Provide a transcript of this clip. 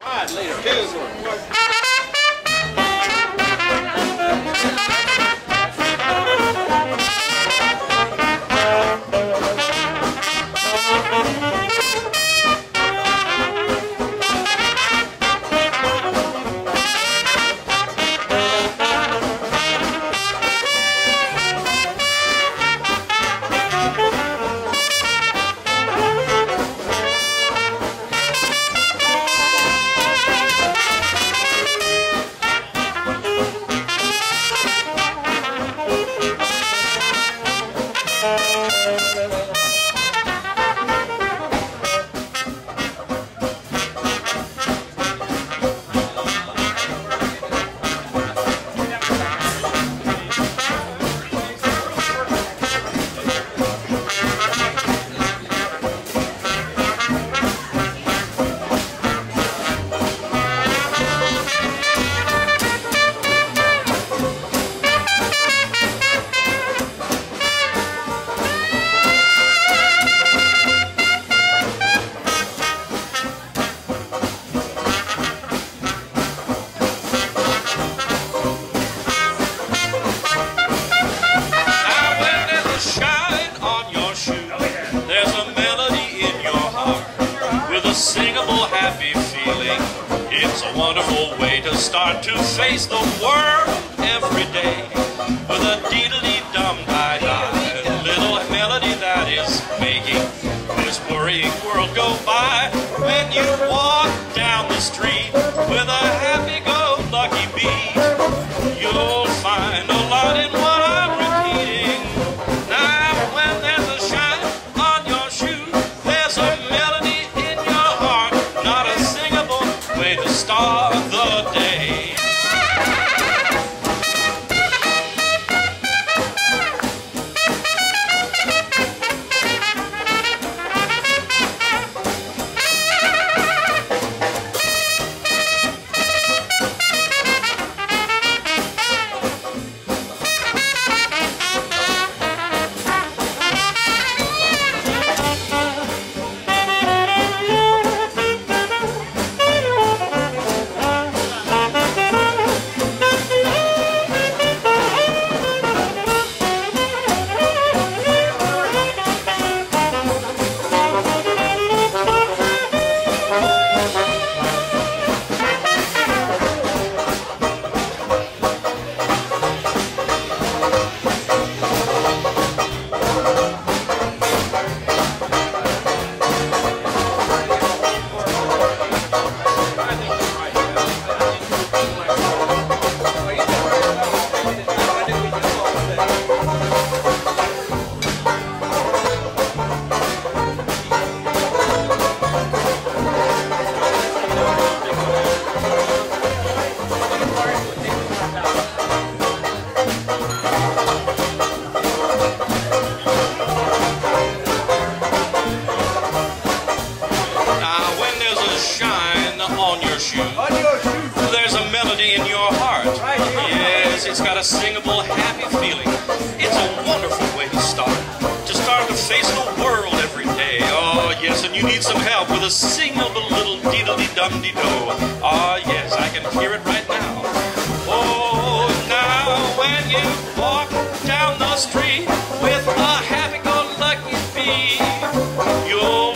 All right, later. Two. Singable, happy feeling. It's a wonderful way to start to face the world every day with a dee-dee-dum-die-die, little melody that is making this worrying world go by. When you walk down the street with a happy-go-lucky beat, you'll find a lot in what I'm repeating. Now, when there's a shine on your shoe, there's a melody way to start the day. There's a melody in your heart. Yes, it's got a singable, happy feeling. It's a wonderful way to start to face the world every day. Oh, yes, and you need some help with a singable little diddly-dum-de-do. Oh, yes, I can hear it right now. Oh, now when you walk down the street with a happy-go-lucky beat, you'll